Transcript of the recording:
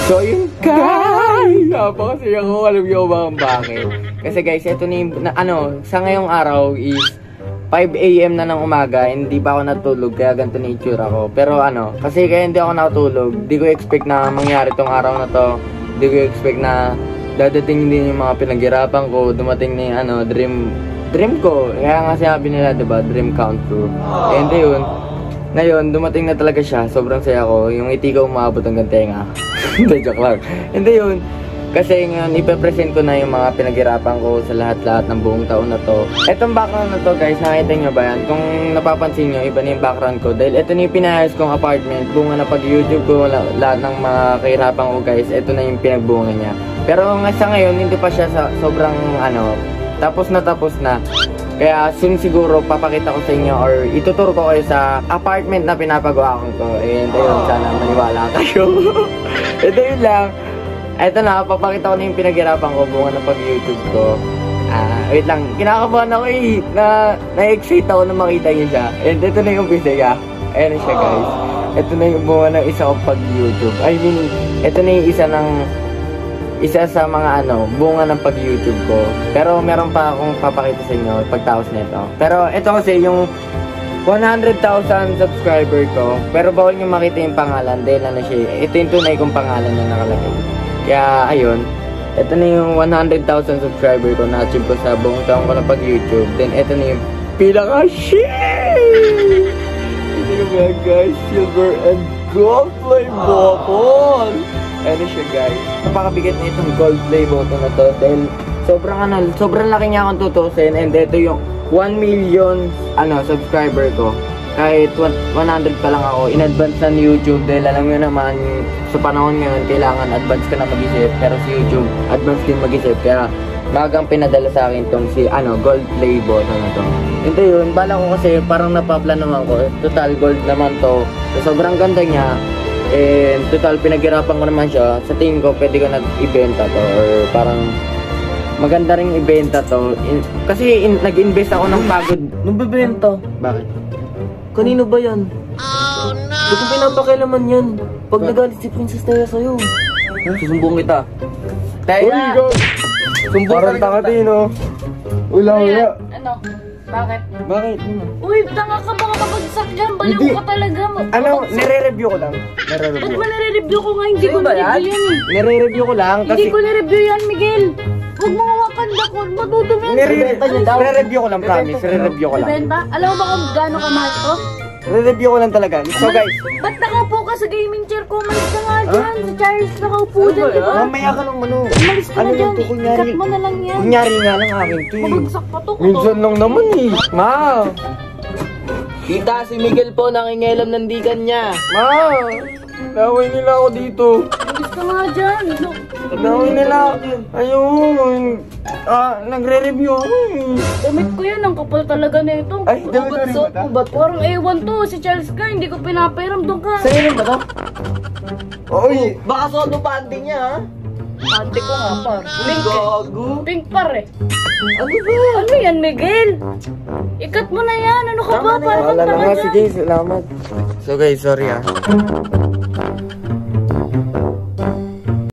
So yun guys, napakasaya ko, alam niyo ba kung bakit? Kasi guys, ito na yung, sa ngayong araw is 5 AM na ng umaga, hindi pa ako natulog, kaya ganito na itsura ko. Pero kasi kaya hindi ako natulog, di ko expect na mangyari tong araw na to. Di ko expect na dadating din yung mga pinaghirapan ko, dumating na yung dream ko. Kaya nga sabi nila, diba, dream come true. And yun, ngayon, dumating na talaga siya, sobrang saya ko, yung ngiti ko umabot hanggang tenga. Hindi, joke lang. Hindi yun. Kasi ngayon, ipepresent ko na yung mga pinaghirapan ko sa lahat-lahat ng buong taon na to. Etong background na to guys, nakita nyo ba yan? Kung napapansin nyo, iba na yung background ko. Dahil ito na yung pinahayos kong apartment. Bunga na pag-YouTube ko, lahat ng mga kahirapan ko guys, ito na yung pinagbunga niya. Pero sa ngayon, hindi pa siya sobrang tapos na. Kaya soon siguro papakita ko sa inyo or ituturo ko kayo sa apartment na pinapagawa ko. And ayun, sana maniwala kayo. Ito yun lang. Ito na, papakita ko na yung pinaghirapan ko bunga ng pag-YouTube ko. Wait lang, kinakabahan ako na-excite ako na makita niyo siya. And ito na yung umpisa niya. Ayan na siya guys. Ito na yung bunga ng isa kong pag-YouTube. I mean, ito na yung isa sa mga bunga ng pag-YouTube ko. Pero meron pa akong papakita sa inyo pagtapos nito. Pero ito kasi yung 100,000 subscriber ko. Pero bawal nyo makita yung pangalan dahil siya. Ito yung tunay kong pangalan na nakalagay. Kaya ayun, ito na yung 100,000 subscriber ko na achieve ko sa buong taong ko na pag-YouTube. Then ito na yung pinaka-shit! Ito na ba guys, silver and gold play button! Ano siya guys, napakabigat na itong gold play button na to. Dahil sobrang laki niya akong tutusin. And ito yung 1 million subscriber ko. Kahit 100 pa lang ako, in advance na ni YouTube. Dahil alam nyo naman, sa panahon ngayon, kailangan advance ka na mag-isip. Pero si YouTube, advance din mag-isip. Kaya, magang pinadala sa akin tong gold play button na to. Ito yun, bala ko kasi parang napaplanuhan ko. Total gold naman to. So, sobrang ganda niya. And total, pinaghirapan ko naman siya. Sa tingin ko, pwede ko na-ibenta to. Or parang maganda ring ibenta to. Kasi nag-invest ako ng pagod. Nung bibenta? Bakit? Kanino ba yan? Oh no! Ba't yung pinapakailaman yan? Pag nagalit si Princess Taya sa'yo. Susumbong kita. Taya! Sumbong parang tanga din, no? Wala. Bakit? Bakit? Uy, tanga ka, baka mabagsak dyan. Baliw ka talaga. Nire-review ko lang. Ba't ba nire-review ko nga? Hindi ko nire-review yan eh. Nire-review ko lang kasi... Hindi ko nire-review yan, Miguel. Huwag mo hawakan na ko. Matutumi yan. Nire-review ko lang, promise. Nire-review ko lang. Benta? Alam mo ba kung gaano kamahal to? Nire-review ko lang talaga. So guys... Ba't nakaupo ka sa gaming chair ko? Umalis ka nga dyan. Sa Charles nakaupo dyan, diba? Mamaya ka lang Umalis ka na dyan. Ikat mo na lang yan. Kunyari nga lang akin to eh. Mabagsak pa to. Minsan lang naman eh. Ma! Kita si Miguel po nangingelam ng dikan niya. Ma! Naway nila ako dito. Umalis ka nga dyan. Naway nila. Ayun. Nagre-review ako eh. Damit ko yan. Ang kapal talaga na ito. Ay, damit ko rin ba ta? Parang ewan to. Si Charles ka. Hindi ko pinapairam. Doon ka. Sa'yo rin ba to? Uy! Baka sodo panty niya ha? Panty ko nga par. Pink Gago. Pink par eh. Ano ba? Ano yan, Miguel? Ikat mo na yan. Ano ka ba? Wala na nga. Sige, salamat. So guys, sorry ah.